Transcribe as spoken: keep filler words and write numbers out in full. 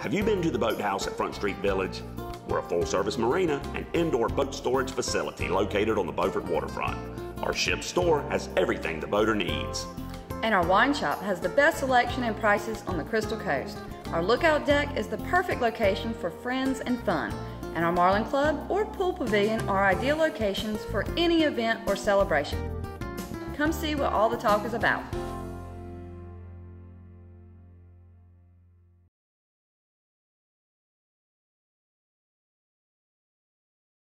Have you been to the Boathouse at Front Street Village? We're a full-service marina and indoor boat storage facility located on the Beaufort waterfront. Our ship store has everything the boater needs. And our wine shop has the best selection and prices on the Crystal Coast. Our lookout deck is the perfect location for friends and fun. And our Marlin Club or Pool Pavilion are ideal locations for any event or celebration. Come see what all the talk is about.